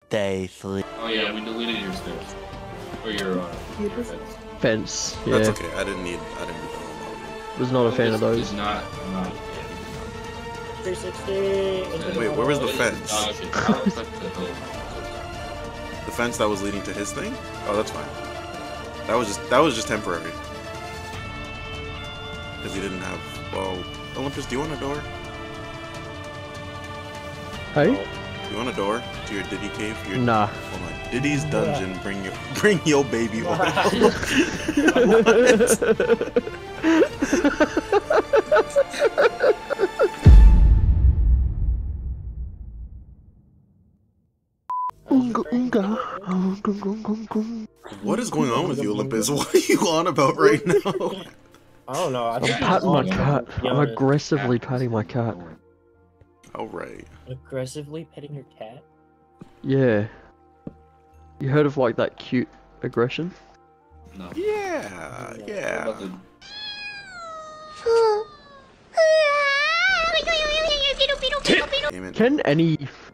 Day 3. Oh yeah, we deleted your stairs. Or your fence. Fence. Yeah. That's okay. I didn't need that. Was not a fan of those. It's not. 360. Wait, where was the fence? Oh, okay. I'll touch the hill. The fence that was leading to his thing? Oh, that's fine. That was just temporary. Because he didn't have. Well, Olympus, do you want a door? Hey? You want a door to your Diddy cave? Nah. Hold on. Diddy's dungeon. Bring your baby oil. What is going on with you, Olympus? What are you on about right now? I don't know. I'm patting my cat. I'm aggressively patting my cat. Alright. Aggressively petting your cat? Yeah. You heard of like that cute aggression? No. Yeah, yeah. What about the- Amen. Can any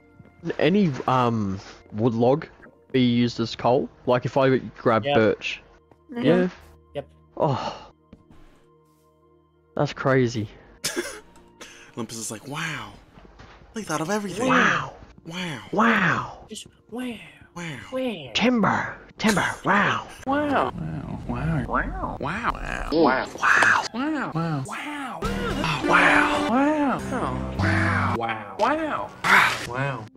wood log be used as coal? Like if I grab Yep. birch. Yeah. Yep. Oh. That's crazy. Olympus is like, wow. They thought of everything. Wow. Wow. Wow. Just wow. Wow. Wow. Timber. Wow. Wow. Wow.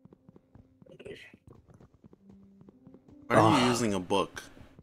Why are you using a book?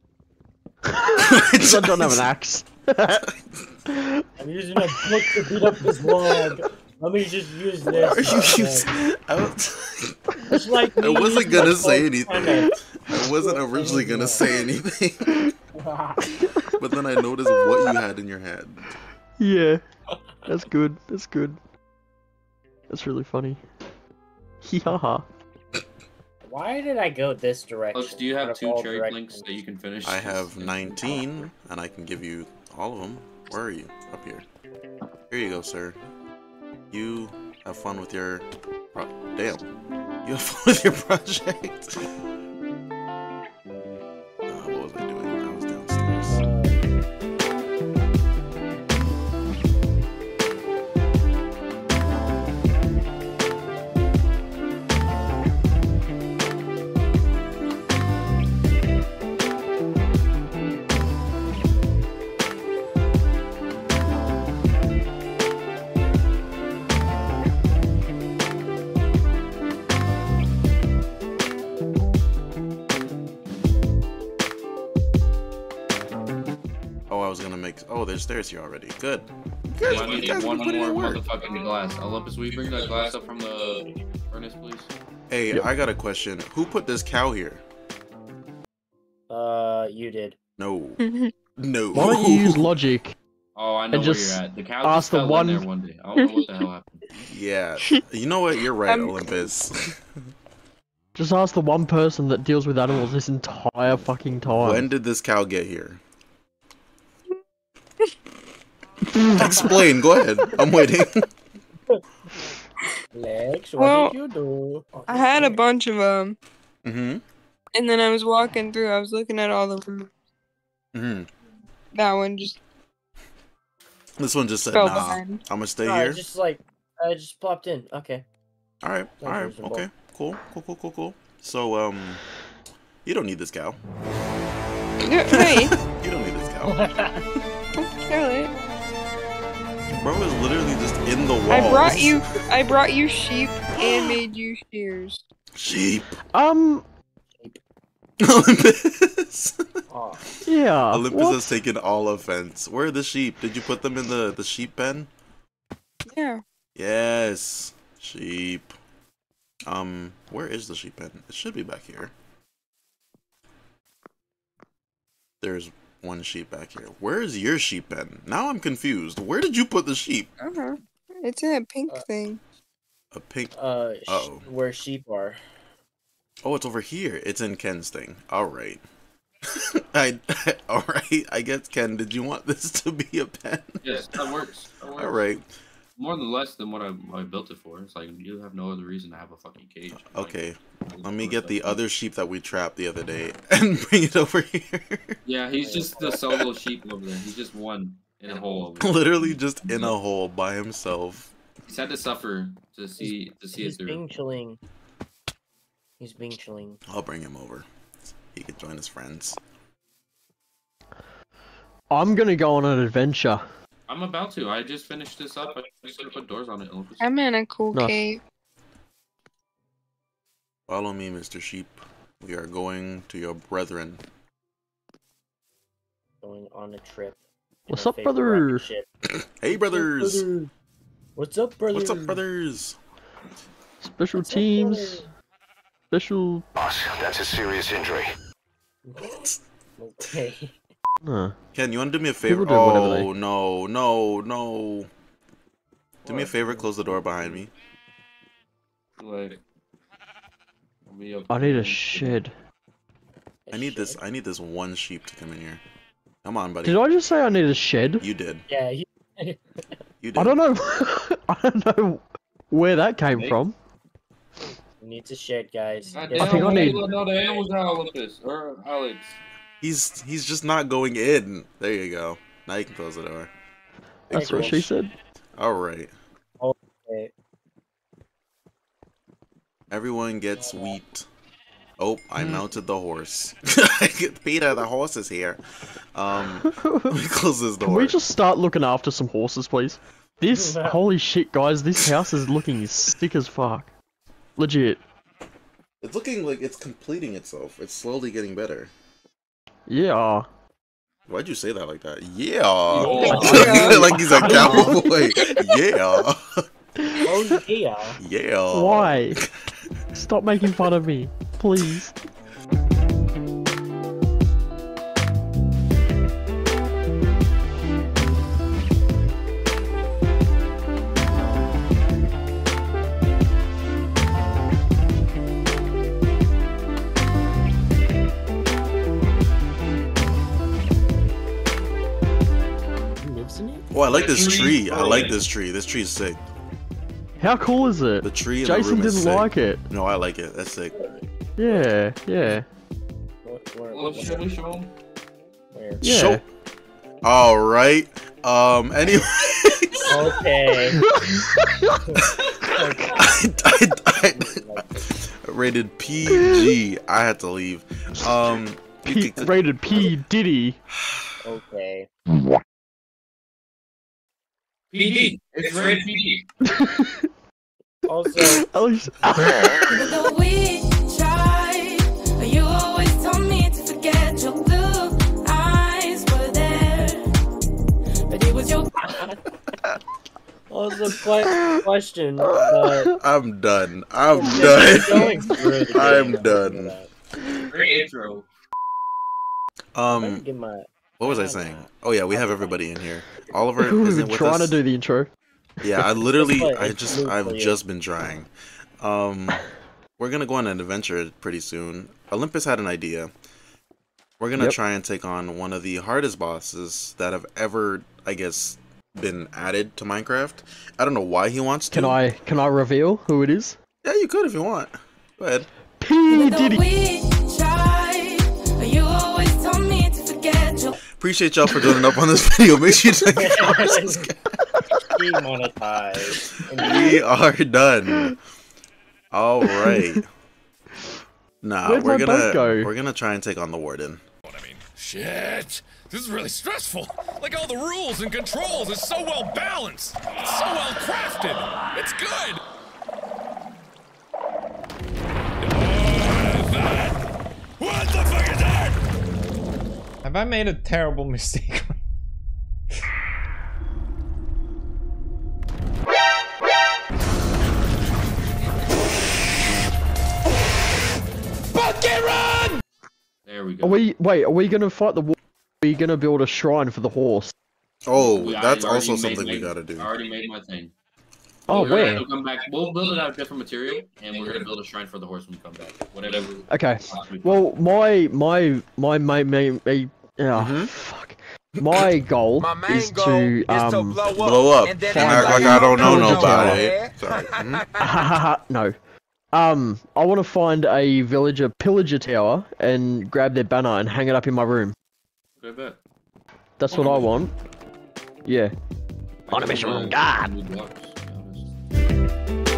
I don't have an axe. I'm using a book to beat up this log. Let me just use this. Are you using? It's like I me wasn't using gonna a say book anything. to I wasn't originally gonna say anything. kinda- But then I noticed what you had in your head. Yeah. That's good. That's good. That's really funny. Haha. Why did I go this direction? Alex, do you have out of 2 all cherry directions? links that you can finish? I have 19, and I can give you all of them. Where are you? Up here. Here you go, sir. You have fun with your... Damn. You have fun with your project. What was I doing? I was downstairs. Oh, I was gonna make... Oh, there's stairs here already. Good. Good. I You need guys one been putting in more work. motherfucking glass. Olympus, will you bring that glass up from the furnace, please? Hey, Yep. I got a question. Who put this cow here? You did. No. No. Why don't you use logic? Oh, I know And where just you're at. The cow ask just the fell one- in there one day. I don't know what the hell happened. Yeah. You know what? You're right, Olympus. Just ask the one person that deals with animals this entire fucking time. When did this cow get here? Explain. Go ahead. I'm waiting. Lex, what Well, did you do? I had a bunch of them, Mm-hmm. and then I was walking through. I was looking at all of them. Mm-hmm. That one just This one just said, fell nah, behind. I'm gonna stay No, here. just like I just popped in. Okay. Alright, Sounds alright, reasonable. okay. Cool. So, you don't need this cow. Yeah, hey, You don't need this cow. Charlotte. Bro is literally just in the walls. I brought you sheep and made you shears. Sheep. Olympus. Oh, Yeah. Olympus what? has taken all offense. Where are the sheep? Did you put them in the sheep pen? Yeah. Yes. Sheep. Where is the sheep pen? It should be back here. There's one sheep back here. Where is your sheep pen? Now I'm confused. Where did you put the sheep? It's in a pink thing. A pink... where sheep are. Oh, it's over here. It's in Ken's thing. Alright. Alright. I guess, Ken, did you want this to be a pen? Yes, that works. Alright. more than less than what I built it for. It's like you have no other reason to have a fucking cage. Okay, let me get the other sheep that we trapped the other day and bring it over here. Yeah, he's just the solo sheep over there. He's just one in a hole. Over there. Literally just in a hole by himself. He's had to suffer to see it He's through. being chilling. He's being chilling. I'll bring him over. He could join his friends. I'm gonna go on an adventure. I'm about to. I just finished this up. I just gotta put doors on it. I'm in a cool No. cave. Follow me, Mr. Sheep. We are going to your brethren. Going on a trip. in What's a up, fake brother? rocket ship. Hey, brothers! What's up, brother? What's up, brothers? Special What's up, teams. brother? Special. Boss, that's a serious injury. Okay. Ken, you want to do me a favor? People do whatever Oh, no, no, no. Do me a favor, close the door behind me. Like, I need a shed. I need this one sheep to come in here. Come on, buddy. Did I just say I need a shed? You did. Yeah, You did. I don't know. I don't know where that came Hey. from. he needs a shed, guys. God Yes, damn, I think I why need- you letting all the animals out, Olympus or Alex. He's just not going in. There you go. Now you can close the door. That's what she said. All right. okay. Everyone gets wheat. Oh, I mounted the horse. Peter, the horse is here. Let me close this door. Can we just start looking after some horses, please? This, holy shit, guys, this house is looking sick as fuck. Legit. It's looking like it's completing itself. It's slowly getting better. Yeah. Why'd you say that like that? Yeah. Oh, Like he's a cowboy. Yeah. Oh yeah. Yeah. Why? Stop making fun of me, please. He lives in it? Oh, I like this tree. I like this tree. This tree is sick. How cool is it? The tree in Jason the room is didn't sick. like it. No, I like it. That's sick. Yeah, yeah. Well, should we show him? Where? Yeah. Show. All right. Anyway. Okay. I rated PG. I had to leave. You could- Rated P Diddy. Okay. PD. It's rated PD. Also, At least. Even though we tried, you always told me to forget your blue eyes were there. But it was your question, but I'm done. I'm done. going through the game, I'm I'll done. do that. Great intro. Get my What was I saying? Oh yeah, we have everybody in here. Oliver We've isn't been with trying us. to do the intro. Yeah, I literally, It's blue for I've you. just been trying. We're gonna go on an adventure pretty soon. Olympus had an idea. We're gonna Yep. try and take on one of the hardest bosses that have ever, I guess, been added to Minecraft. I don't know why he wants to. Can I reveal who it is? Yeah, you could if you want. Go ahead. P even though Diddy. we tried, you always told me to forget your Appreciate y'all for joining up on this video. Make sure you check demonetized. We are done. All right. Nah, Where'd my boat go? we're gonna try and take on the warden. Shit! This is really stressful. Like all the rules and controls is so well balanced. It's so well crafted. It's good. What the fuck is that? Have I made a terrible mistake? There we go. Are we gonna fight the war? Are we gonna build a shrine for the horse? Oh, I that's already also made something we my- gotta do. I already made my thing. Oh, We're where? gonna come back. We'll build it out of different material, and we're gonna build a shrine for the horse when we come back. Whatever. Okay. possibly- Well, my, yeah, Mhm. fuck. My goal is to blow up. find Like a I don't know pillager nobody. tower. Sorry. Mhm. No. I want to find a villager pillager tower and grab their banner and hang it up in my room. I bet. That's what I want. Yeah. On a mission from God. New blocks, to be honest.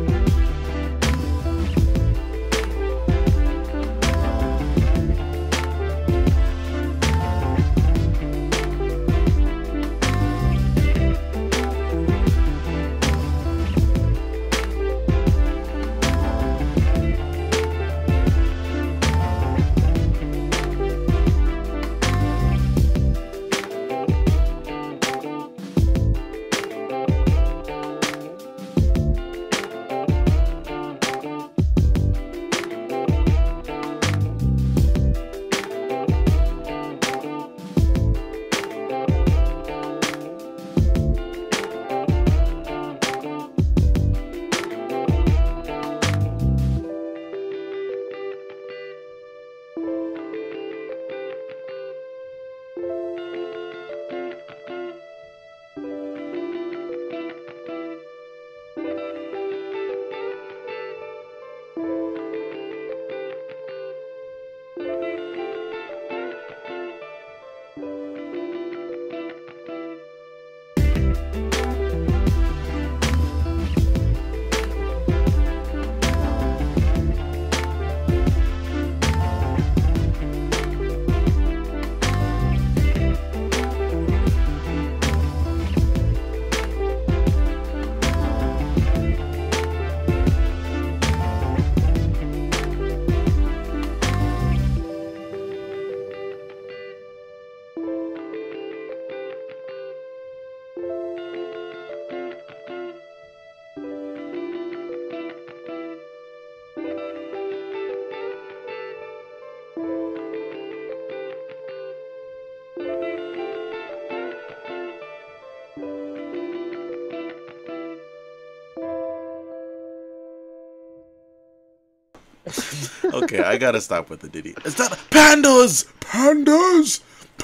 Okay, I gotta stop with the Diddy. Is that pandas? Pandas?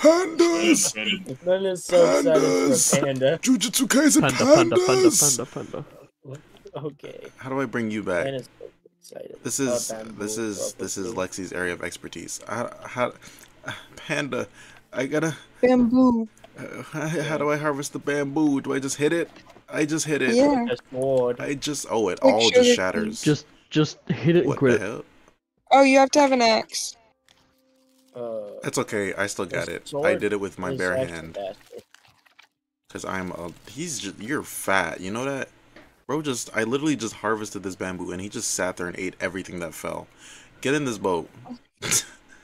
Pandas? Ben is so excited for a panda. Jujutsu Kaisen Panda, pandas? panda. Okay. How do I bring you Ben back? is so excited. This is Lexi's area of expertise. How panda? I gotta. Bamboo. How do I harvest the bamboo? Do I just hit it? I just hit it. Yeah. That's bored. I just it all Like just sugar shatters. Just hit it and What quit the it. hell? Oh, you have to have an axe. That's okay. I still got it. I sword did it with my is bare actually hand. faster. Cause you're fat. You know that? Bro, I literally just harvested this bamboo and he just sat there and ate everything that fell. Get in this boat. Fat.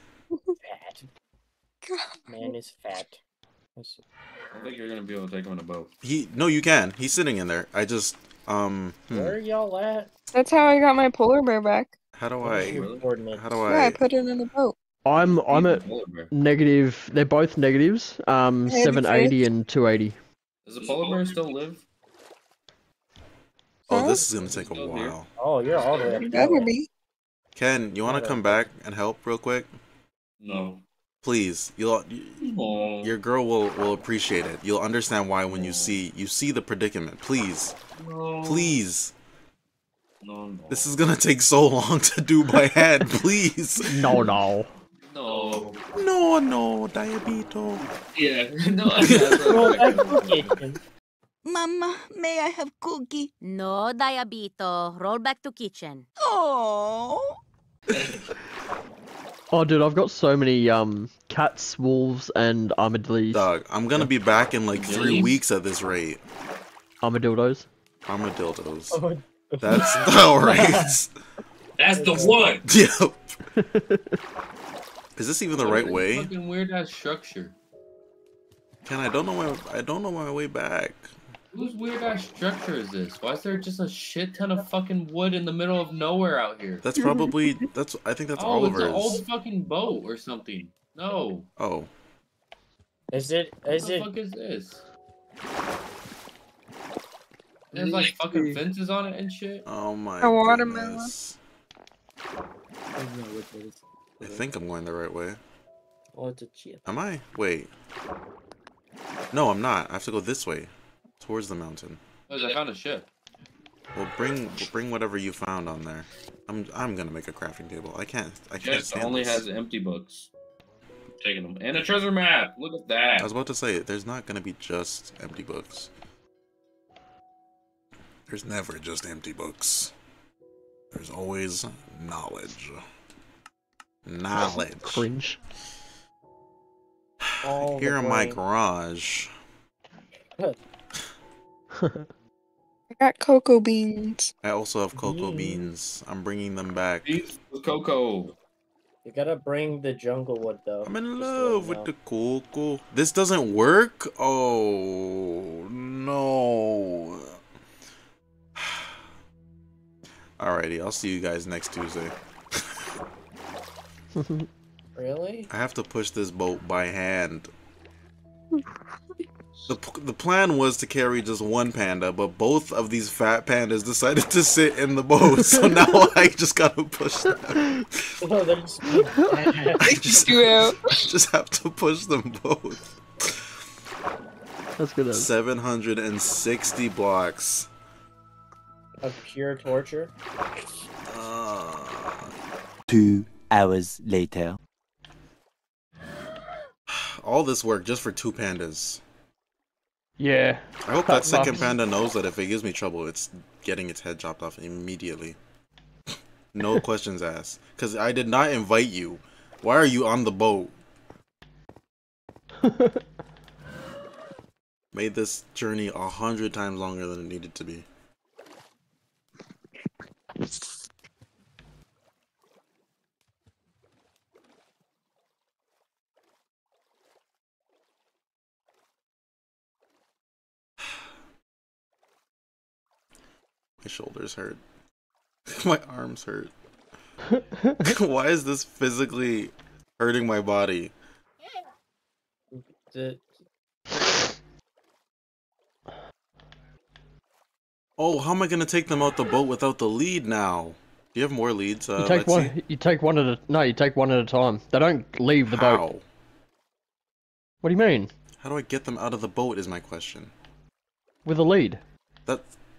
Man is fat. I don't think you're gonna be able to take him on a boat. No, you can. He's sitting in there. I just, Where are y'all at? That's how I got my polar bear back. how do Where's I, your coordinates? how do Yeah, I I, put it in a boat. I'm at Polar bear. negative. They're both negatives. 780 and 280. Does the polar bear still live? oh, this is gonna take a Still here? while. Oh, you're all the way up You there. better be. Ken, you wanna come back and help real quick? No. Please, your girl will appreciate it. You'll understand why when you see the predicament. Please, No. please. No. This is gonna take so long to do by hand. Please. No. No. No, diabito. Yeah. No. Well, that's okay. Mama, may I have cookie? No, Diabito. Roll back to kitchen. Oh. Oh, dude, I've got so many cats, wolves, and armadillos. Dog, I'm gonna be back in like 3 weeks at this rate. Armadillos. Armadillos. Oh, That's alright. That's the one. Yep. Is this even the right way? Fucking weird ass structure. Ken, I don't know my way back. Whose weird ass structure is this? Why is there just a shit ton of fucking wood in the middle of nowhere out here? That's probably I think that's Oh, it's Oliver's. an old fucking boat or something. No. Oh. Is it? What the fuck is this? There's like fucking fences on it and shit. Oh my A watermelon. goodness. I think I'm going the right way. Oh, it's a chip. Am I? Wait. No, I'm not. I have to go this way, towards the mountain. Oh, I found a ship. Well, bring whatever you found on there. I'm gonna make a crafting table. I can't Ship stand only this. has empty books. I'm taking them. And a treasure map! Look at that! I was about to say, there's not gonna be just empty books. There's never just empty books. There's always knowledge. Knowledge. Cringe. All Here the in my brain. garage. I got cocoa beans. I also have cocoa Beans. beans. I'm bringing them back. Beef with cocoa. You gotta bring the jungle wood though. I'm in just to let love you with know. the cocoa. This doesn't work? Oh, no. Alrighty, I'll see you guys next Tuesday. Really? I have to push this boat by hand. The plan was to carry just one panda, but both of these fat pandas decided to sit in the boat, so now I just gotta push them. Oh, they're just I just have to push them both. That's good. 760 blocks. of pure torture. 2 hours later. All this work just for 2 pandas. Yeah. I hope that second panda knows that if it gives me trouble, it's getting its head chopped off immediately. No questions asked. Because I did not invite you. Why are you on the boat? Made this journey 100 times longer than it needed to be. My shoulders hurt. My arms hurt. Why is this physically hurting my body? Oh, how am I gonna take them out the boat without the lead now? Do you have more leads? You take one. Lexi? You take one at a. No, you take one at a time. They don't leave the boat. How? What do you mean? How do I get them out of the boat? Is my question. With a lead. That.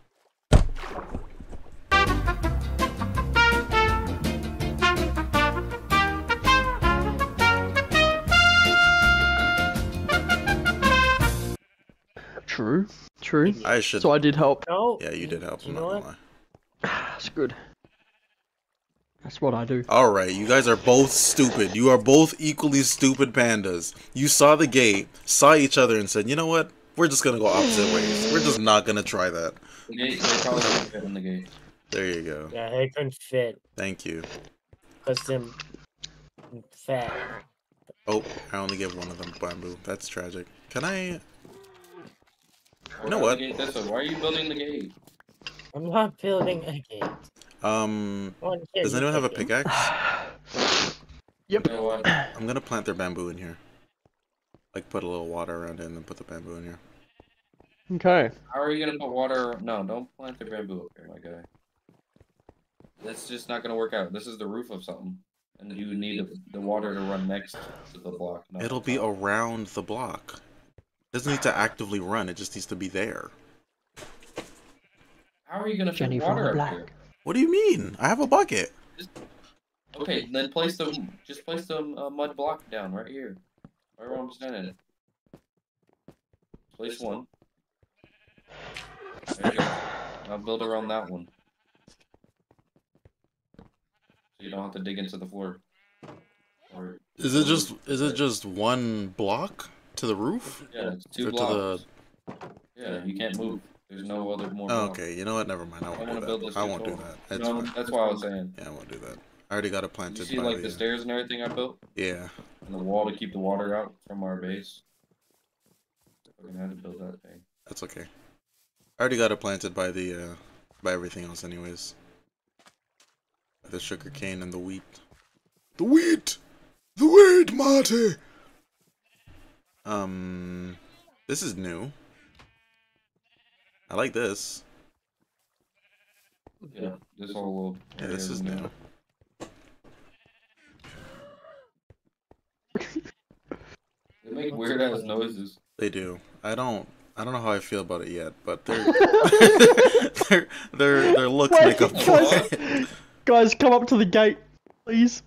True. True. I should. So I did help. No. Yeah, you did help. You I'm know not what? gonna lie. That's good. That's what I do. Alright, you guys are both stupid. You are both equally stupid pandas. You saw the gate, saw each other, and said, you know what? We're just gonna go opposite ways. We're just not gonna try that. The gate, they probably don't fit in the gate. There you go. Yeah, they couldn't fit. Thank you. Cause them fat. Oh, I only give one of them bamboo. That's tragic. Can I... You know what? Why are you building the gate? I'm not building a gate. Does anyone have a pickaxe? Yep. You know what? I'm gonna plant their bamboo in here. Like, put a little water around it and then put the bamboo in here. Okay. How are you gonna put water? No, don't plant the bamboo up here, my guy. That's just not gonna work out. This is the roof of something, and you need the water to run next to the block. not It'll the be top. around the block. It doesn't need to actively run, it just needs to be there. How are you gonna fit Jenny from water the up here? What do you mean? I have a bucket. Okay, then place the mud block down right here, right where I'm standing. Place one. There you go. I'll build around that one, so you don't have to dig into the floor. Or Is it just one block to the roof? yeah, it's 2 Or blocks. Yeah, you can't move. There's no other more. Oh, blocks. okay, you know what? Never mind. I I won't wanna do build that. this I won't do control. that. It's No, fine. that's what I was saying. Yeah, I won't do that. I already got it You planted see, by like the stairs and everything I built, Yeah. and the wall to keep the water out from our base. We're gonna have to build that thing. That's okay. I already got it planted by the by everything else anyways. By the sugar cane and the wheat. The wheat! The wheat, Marty! This is new. I like this. Yeah, this whole little. Yeah, this area is new. They make weird ass noises. They do. I don't know how I feel about it yet, but their looks make up for it. Guys, come up to the gate, please.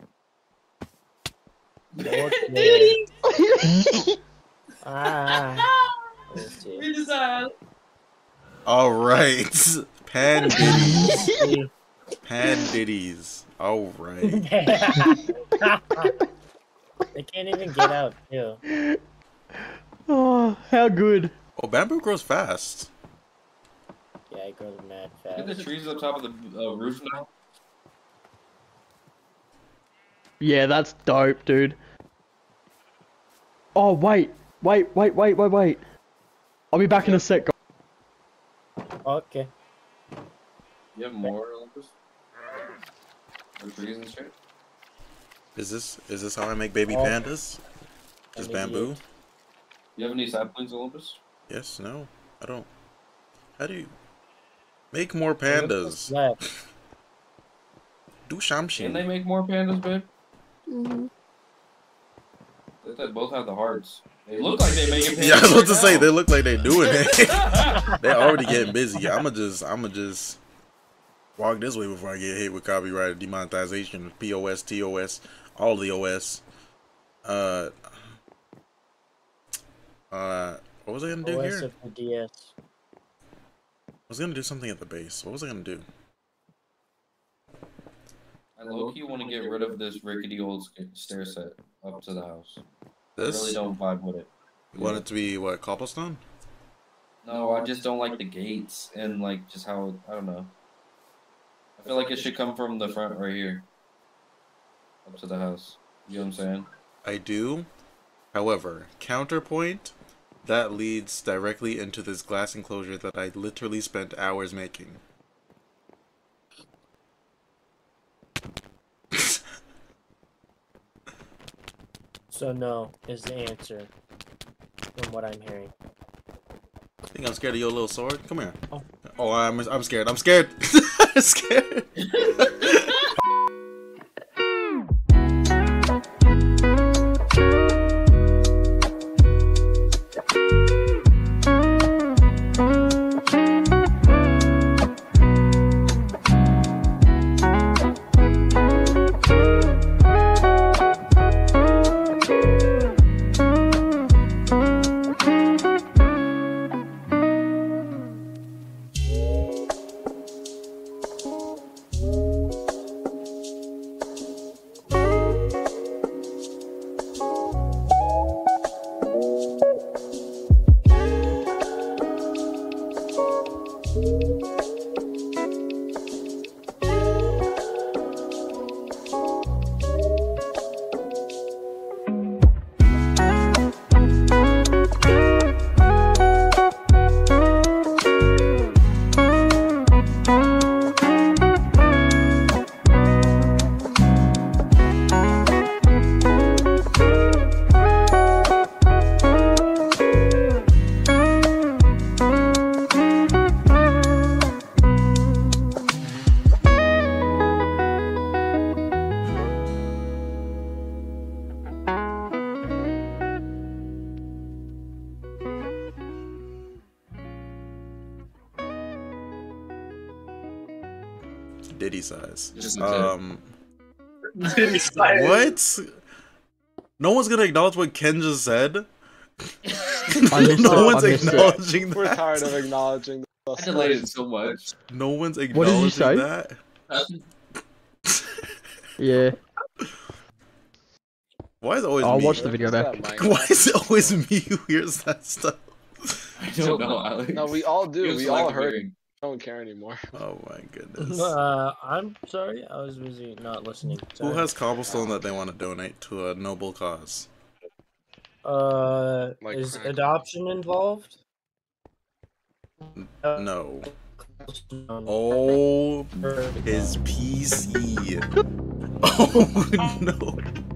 All right, Pan Diddies. Pan Diddies. All right. They can't even get out, too. Oh, how good. Oh, bamboo grows fast. Yeah, it grows mad Look fast. at the trees on top of the roof now. Yeah, that's dope, dude. Oh, wait. I'll be back in a sec, guys. Okay. You have more Olympus? More trees and shit? Is this how I make baby pandas? Just bamboo? You have any saplings, Olympus? Yes, no. I don't. How do you make more pandas? Do Shamshin. Can they make more pandas, babe? Mm-hmm. They both have the hearts. They look like they make pandas. Yeah, I was about to say now. they look like they doing it. They already getting busy. I'ma just walk this way before I get hit with copyright demonetization, POS, TOS, all the OS. What was I gonna do OS here? of the DS. I was gonna do something at the base. What was I gonna do? I low-key want to get rid of this rickety old stair set up to the house. This? I really don't vibe with it. You want it to be what, cobblestone? No, I just don't like the gates and like just how, I don't know. I feel like it should come from the front right here. Up to the house. You know what I'm saying? I do. However, counterpoint, that leads directly into this glass enclosure that I literally spent hours making. So no is the answer, from what I'm hearing. I think I'm scared of your little sword. Come here. Oh, I'm scared. I'm scared. I'm scared. Diddy size. Diddy size. What? No one's gonna acknowledge what Ken just said. No one's acknowledging that. We're tired of acknowledging the I delayed it so much. No one's What did acknowledging you say? that. Yeah. Why is it always I'll me? watch the video back. Why is it always me who hears that stuff? I don't know, Alex. No, we all do. It was We like all heard. hearing. Don't care anymore. Oh my goodness. I'm sorry, I was busy not listening. Who Sorry. has cobblestone that they want to donate to a noble cause? Like Is crack. adoption involved? No. Oh, his PC. Oh no.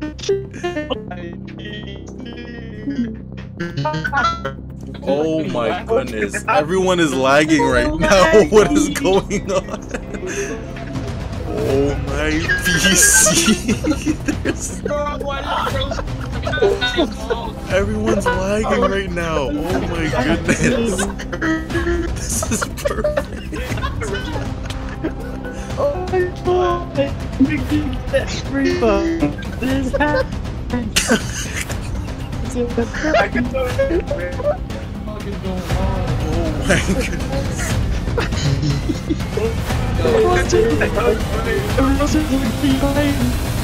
Oh my goodness. Everyone is lagging right now. What is going on? Oh my PC. There's... Everyone's lagging right now. Oh my goodness. This is perfect. Oh my god! We can get Reaper! This happened! Oh my goodness. Everyone's behind!